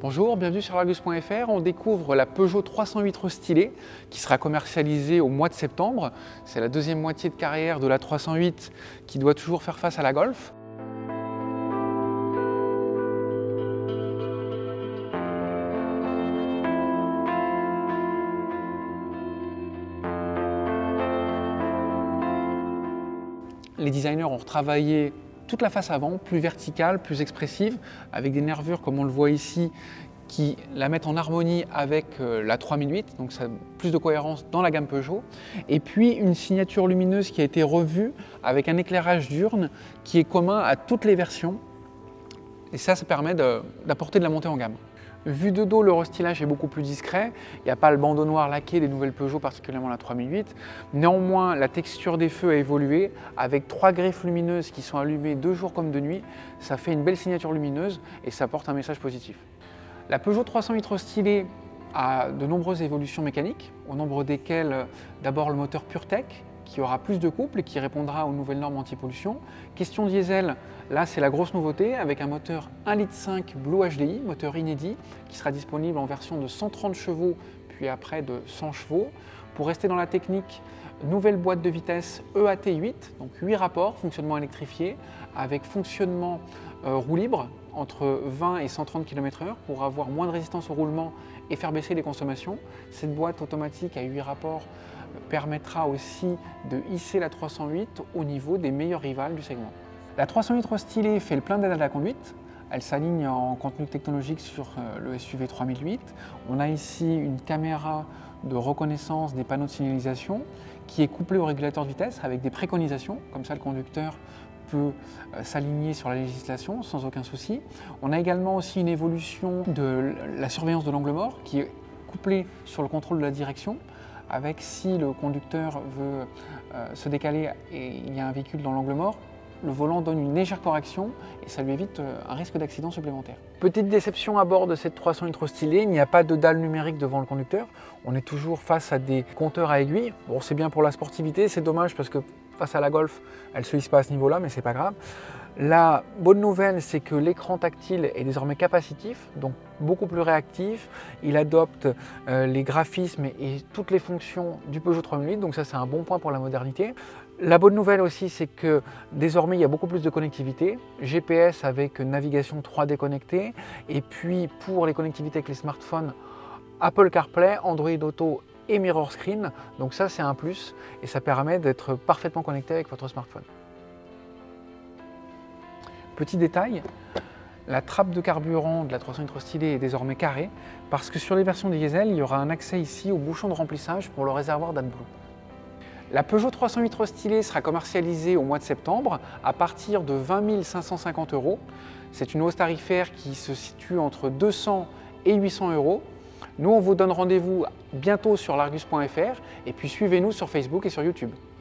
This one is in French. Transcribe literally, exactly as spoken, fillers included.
Bonjour, bienvenue sur l'Argus point F R. On découvre la Peugeot trois cent huit restylée qui sera commercialisée au mois de septembre. C'est la deuxième moitié de carrière de la trois cent huit qui doit toujours faire face à la Golf. Les designers ont retravaillé toute la face avant, plus verticale, plus expressive, avec des nervures comme on le voit ici, qui la mettent en harmonie avec la trois mille huit, donc ça a plus de cohérence dans la gamme Peugeot. Et puis une signature lumineuse qui a été revue avec un éclairage diurne qui est commun à toutes les versions. Et ça, ça permet d'apporter de, de la montée en gamme. Vu de dos, le restylage est beaucoup plus discret. Il n'y a pas le bandeau noir laqué des nouvelles Peugeot, particulièrement la trois mille huit. Néanmoins, la texture des feux a évolué avec trois griffes lumineuses qui sont allumées de jour comme de nuit. Ça fait une belle signature lumineuse et ça apporte un message positif. La Peugeot trois cent huit restylée a de nombreuses évolutions mécaniques, au nombre desquelles d'abord le moteur PureTech, qui aura plus de couple et qui répondra aux nouvelles normes anti-pollution. Question diesel, là c'est la grosse nouveauté avec un moteur un virgule cinq litres Blue H D I, moteur inédit, qui sera disponible en version de cent trente chevaux puis après de cent chevaux. Pour rester dans la technique, nouvelle boîte de vitesse E A T huit, donc huit rapports, fonctionnement électrifié, avec fonctionnement euh, roue libre entre vingt et cent trente kilomètres heure pour avoir moins de résistance au roulement et faire baisser les consommations. Cette boîte automatique à huit rapports permettra aussi de hisser la trois cent huit au niveau des meilleurs rivales du segment. La trois cent huit restylée fait le plein d'aide à la conduite. Elle s'aligne en contenu technologique sur le S U V trois mille huit. On a ici une caméra de reconnaissance des panneaux de signalisation qui est couplée au régulateur de vitesse avec des préconisations. Comme ça, le conducteur peut s'aligner sur la législation sans aucun souci. On a également aussi une évolution de la surveillance de l'angle mort qui est couplée sur le contrôle de la direction, avec si le conducteur veut euh, se décaler et il y a un véhicule dans l'angle mort, le volant donne une légère correction et ça lui évite euh, un risque d'accident supplémentaire. Petite déception à bord de cette trois cent huit restylée, il n'y a pas de dalle numérique devant le conducteur. On est toujours face à des compteurs à aiguilles. Bon, c'est bien pour la sportivité, c'est dommage parce que face à la Golf, elle ne se hisse pas à ce niveau-là, mais c'est pas grave. La bonne nouvelle, c'est que l'écran tactile est désormais capacitif, donc beaucoup plus réactif. Il adopte euh, les graphismes et toutes les fonctions du Peugeot trois mille huit, donc ça c'est un bon point pour la modernité. La bonne nouvelle aussi, c'est que désormais il y a beaucoup plus de connectivité, G P S avec navigation trois D connectée, et puis pour les connectivités avec les smartphones, Apple CarPlay, Android Auto et Mirror Screen, donc ça c'est un plus et ça permet d'être parfaitement connecté avec votre smartphone. Petit détail, la trappe de carburant de la trois cent huit restylée est désormais carrée parce que sur les versions diesel, il y aura un accès ici au bouchon de remplissage pour le réservoir d'AdBlue. La Peugeot trois cent huit restylée sera commercialisée au mois de septembre à partir de vingt mille cinq cent cinquante euros. C'est une hausse tarifaire qui se situe entre deux cents et huit cents euros. Nous, on vous donne rendez-vous bientôt sur l'Argus point F R et puis suivez-nous sur Facebook et sur YouTube.